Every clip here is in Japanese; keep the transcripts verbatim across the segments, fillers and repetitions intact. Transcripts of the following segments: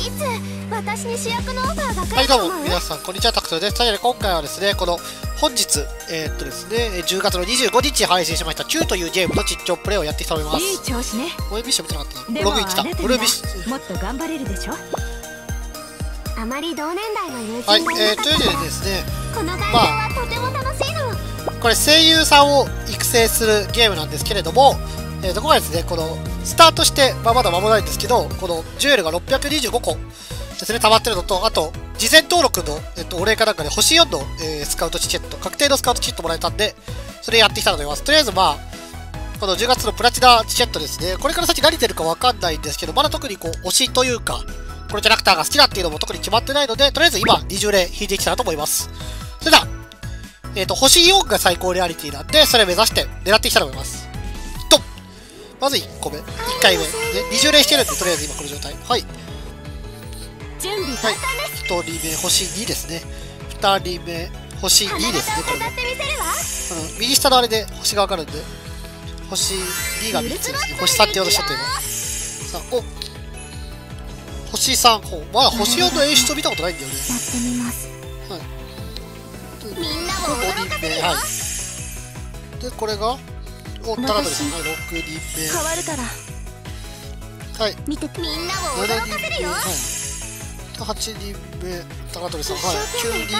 いつ私に主役のオファーが来はい、 ると思う？ どうも、皆さん、こんにちは、タクトです。というわけで、今回はですね、この、本日、えー、っとですね、じゅうがつのにじゅうごにち配信しました、キューというゲームの実況プレイをやっていきたいと思います。 いい調子ね。 ブルービッシュ見てなかったな。ブでもログイン来た。 あなたブルービッにシュ。 はもっと頑張れるでしょ。あまり同年代の友人はい、 がいえー、というわけなかったら、 でですね、 この環境はとても楽しいの。 これ、声優さんを育成するゲームなんですけれども、えー、とここがですね、この、スタートして、まあ、まだ間もないんですけど、この、ジュエルがろっぴゃくにじゅうごこですね、溜まってるのと、あと、事前登録の、えっと、お礼かなんかで、星よんの、えー、スカウトチケット、確定のスカウトチケットもらえたんで、それやってきたと思います。とりあえず、まあ、このじゅうがつのプラチナチケットですね、これから先何出るかわかんないんですけど、まだ特にこう、推しというか、このキャラクターが好きだっていうのも特に決まってないので、とりあえず今、にじゅうれい引いていきたいなと思います。それでは、えっと、星よんが最高レアリティなんで、それを目指して狙っていきたいと思います。と、まずいっこめ、いっかいめ。で、にじゅうれいしてるんで、とりあえず今この状態。はい。 準備はい、 万端です。 ひとりめ、星にですね。ふたりめ、星にですね、これも。 飾ってみせるわ。 あの右下のあれで星がわかるんで、星にがみっつですね。星さんって言おうとしちゃった今。さあ、お星さん、ほうまだ星よんの演出を見たことないんだよね。 やってみます。 はい。 みんなもごにんめ、 驚かせるよ。 はい。で、これが、お、高取さん、はい、ろくにんめ。 変わるからはい。 見てて。みんなも驚ななにんめ、 かせるよ。 はい。はちにんめ、高取さん、はい。きゅうにんめ。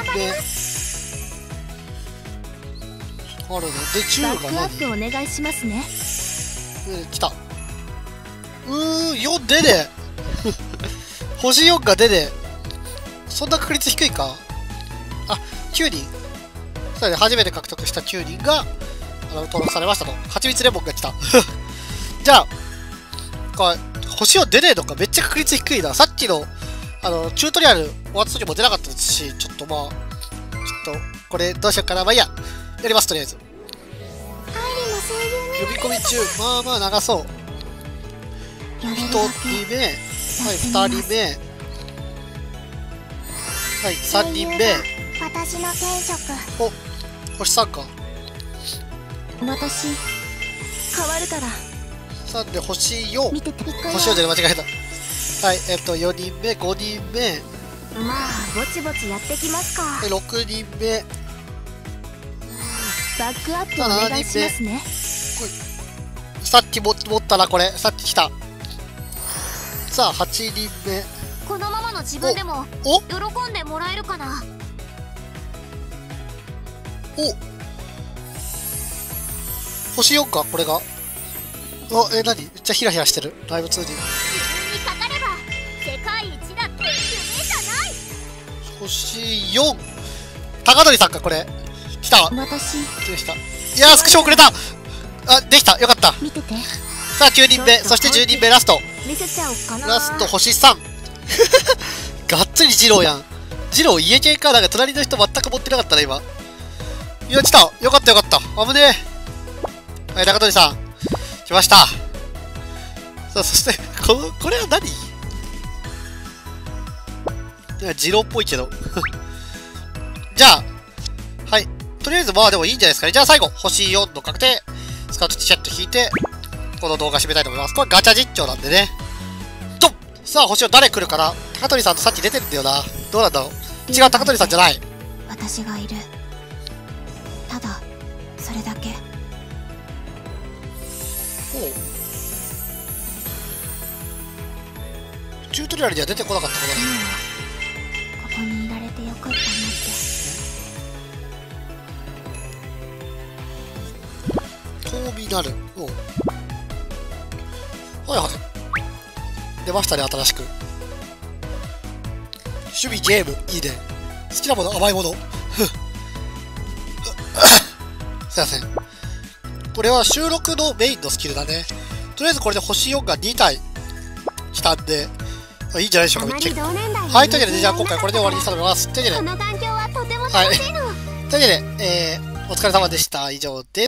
あるね。で、じゅうバが何ックアップお願いしますね。 えー、来た。うーん、よん出ねえ。星よんが出ねえ。そんな確率低いか。あ、きゅうにん。そうね、初めて獲得したきゅうにんが、あの、登録されましたと。はちみつレモンが来た。じゃあ、これ、星よん出ねえのか。めっちゃ確率低いな。さっきの、あの、チュートリアル終わった時も出なかったですし、ちょっとまあ、ちょっと、これどうしようかな。まあいいや。やります、とりあえず。 アイリも声優呼び込み中、まあまあ長そう。 にやれひるだけとりめ、はい、ふたりめ、はい、さんにんめ、 私の転職。 お、星さんか。 私変わるからさんで星よん、 見てて。 星よんじゃない間違えた。はい、えっと、よにんめ、ごにんめ、 まあぼちぼちやってきますか。 でろくにんめ、 バックアップお願いしますね。 さっきも持ったな、これ。さっき来た。さあ、はちにんめ。 このままの自分でもお喜んでもらえるかな。 お星よんか、これが。お、え、なにめっちゃヒラヒラしてる。ライブツーディー。 自分にかかれば世界一だって夢じゃない。 星よん。高取さんか、これ。来た。 私できた。いやー、スクショ遅れた。あ、できた。よかった。 見てて。 さあ、きゅうにんめ、そしてじゅうにんめ、ラスト。 見せちゃおうかな。 ラスト、星さん。がっつり二郎やん。二郎、家系か。なんか隣の人全く持ってなかったな、今。いや、来た。よかった、よかった。危ねえ。はい、中鳥さん。来ました。さあ、そして、この、これは何？いや、二郎っぽいけど。じゃあ、はい。とりあえず、まあでもいいんじゃないですかね。じゃあ最後、星よんの確定。スカウトチケット引いて、この動画締めたいと思います。これガチャ実況なんでね。とさあ、星よん誰来るかな。高取さんとさっき出てるんだよな。どうなんだろう。違う、高取さんじゃない。 私がいる。ただそれだけ。 おう。チュートリアルには出てこなかったことだ。 今はここにいられてよかったなって。 トーミナル。おう。はいはい。出ましたね、新しく。趣味ゲーム、いいね。好きなもの、甘いもの。すいません。これは収録のメインのスキルだね。とりあえずこれで星よんがに体来たんで、いいんじゃないでしょうか、めっちゃ。はい、というわけで、じゃあ今回これで終わりにしたいと思います。というわけで、 この環境はとてもはい。 楽しいの。 というわけで、えー、お疲れ様でした。以上です。